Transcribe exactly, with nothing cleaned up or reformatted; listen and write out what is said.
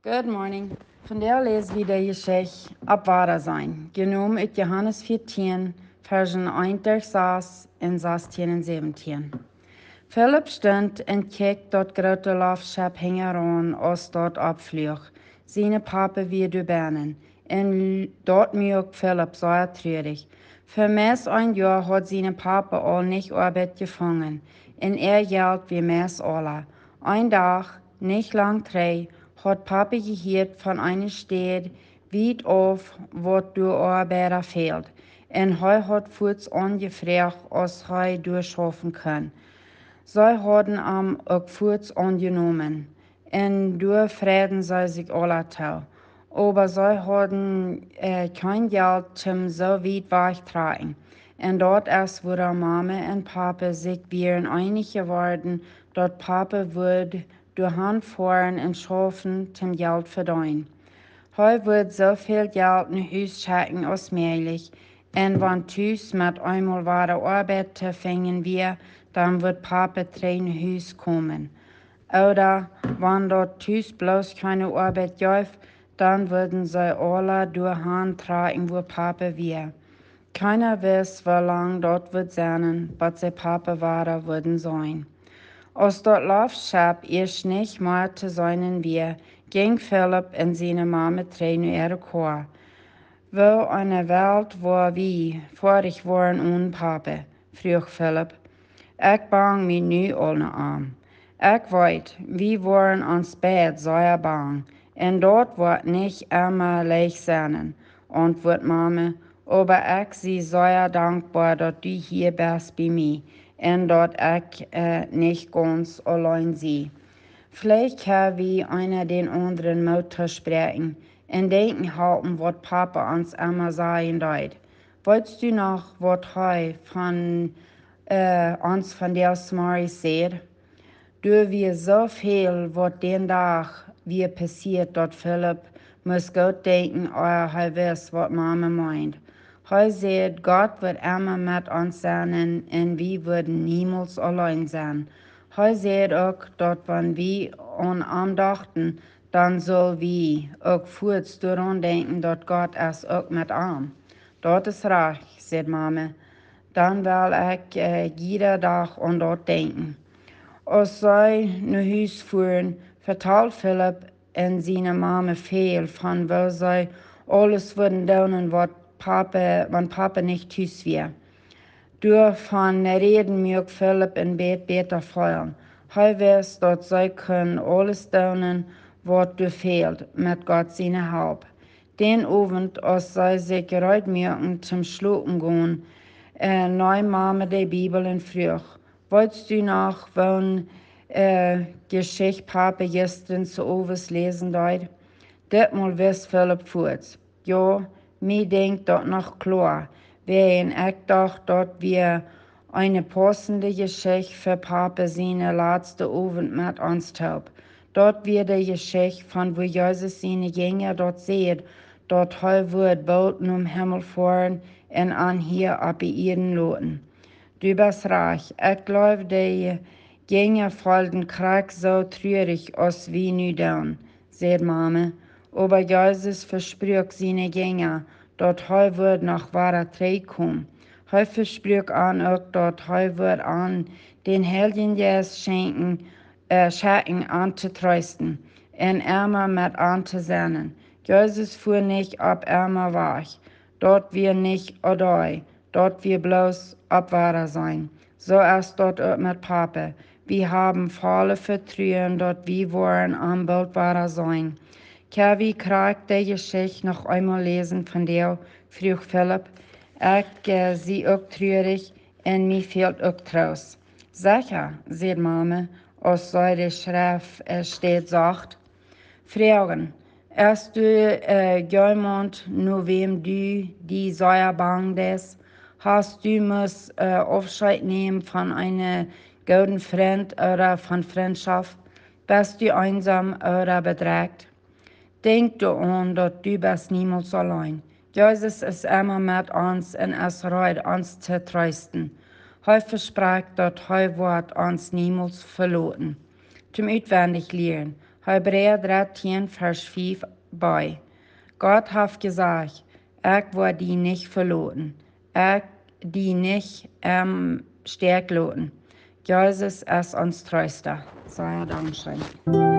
Good morning. Vandaag lezen we de Geschichte Abwahrer zijn, genomen uit Johannes veertien, versen een tot zes en zestien en zeventien. Philip stond en keek dat grote lafschap hing aan als dat opvloog. Zijn papa weer de banen. En dat maakt Philip zeer treurig. Für mehr ein Jahr hat sein Papa all nicht Arbeit gefangen. En er geld wie mehr alle. Ein Tag, nicht lang drei, hat Papa gehört von einer Stadt weit auf, wo du Arbeiter fehlt. En hij hat voets angefragt, als hij durchschaffen kann. Zij hadden hem ook voets angenommen. En door vreden zij zich alle toe. Aber zij hadden äh, kein Geld zum so weit wegtragen. En dort erst wurde Mama en Papa sich wären einig geworden, dat Papa würde durch Hand fahren und schaffen zum Geld verdienen. Hij wird so viel Geld in Huis schicken als möglich. En wenn thuis met einmal wahre Arbeit te fingen wir, dann wird Papa trein Huis kommen. Oder wenn dort thuis bloß keine Arbeit gibt, dann würden sie alle durch Hand tragen, wo Papa wir. Keiner weiß, wie lang dort wird sein, was sie Papa wahre würden sein. Als dort Laufschap erst nicht mehr zu sein wir, ging Philipp und seine Mama trein ihre Chor. Wo eine Welt war wie, vorig waren ohne Papa, vroeg Philip. Ik bang me nu al aan. Ik weet, wie waren ons bed zeer bang. En dat wordt niet immer leicht zijn, antwoordt Mama. Aber ik zie zeer dankbaar dat du hier bist bij mij. En dat ik äh, nicht ganz allein zie. Vielleicht können wir einer den anderen Mutter sprechen und denken halten, was Papa uns immer sagen wird. Weißt du noch, was er von äh, uns von der Smari sagt? Du wir so viel, was den Tag wie passiert, dort Philipp muss Gott denken, er weiß, was Mama meint. Er sagt, Gott wird immer mit uns sein und wir würden niemals allein sein. Er sagt auch, dass wenn wir an ihn dachten, dann soll wir auch kurz daran denken, dass Gott es auch mit ihm. Das ist recht, sagt Mama. Dann will ich äh, jeden Tag an das denken. Als zij naar huis fuhren, vertelt Philip en zijn Mama veel van wo zij alles würden doen wat Papa, wann Papa nicht thuis wäre. Door van reden mögt Philip in Bett beter feiern. Hij weiß, dat zij können alles doen wat du fehlt, mit Gott seine Hilfe. Den Abend, als zij sich gereut mögen zum Schlucken gehen, äh, nahm Mama die Bibel in Früh. Wolltest du noch, wann äh, Geschichte Papa gestern zu Oves lesen deit? Ditmal wiss Philipp voort. Ja, mir denkt dat noch klar. Wen ich dacht, dat wir eine passende Geschichte für Papa seine letzte Abend mit uns taub. Dort wird die Geschichte von wo Jesus seine Jünger dort sieht, dort er wird Boten um Himmel fahren und an hier ab ihren Loten. Du bist reich. Ich glaube, die Gänger folgen Krieg so traurig, als wie nu dann, sagt Mama. Aber Jesus versprach seine Gänger, dass er wird nach wahrer Trei kommen. Er versprach an auch, dass er wird an den Heiligen Geist schenken, äh, schenken anzutrösten und immer mit anzusenden. Jesus fuhr nicht ab immer weg. Dort wir nicht odoi. Dort wir bloß Abwahrer sein. So ist dort auch mit Papa. Wir haben volle Vertrauen, dort wir wollen am Bildwahrer sein. Kann wir krieg die Geschichte noch einmal lesen von dir, frug Philipp. Ich äh, sie auch traurig und mir fehlt auch Trost. Sicher, sagt Mama, als sei die Schrift äh, steht sagt. Fragen. Erst du äh, jemand, nur wem du die Säure bang des? Hast du muss äh, Abschied nehmen von einem guten Freund oder von Freundschaft? Bist du einsam oder bedrängt? Denk du an, dass du bist niemals allein. Jesus ist immer mit uns und es reut uns zu trösten. Er verspricht, dass er wird uns niemals verloren. Zum Utwendig lernen. Hebräer dreizehn, Vers fünf bei. Gott hat gesagt, ich will die nicht verloren, ich die nicht ähm, sterk loten. Jesus ist uns Tröster. Sei Dank schön.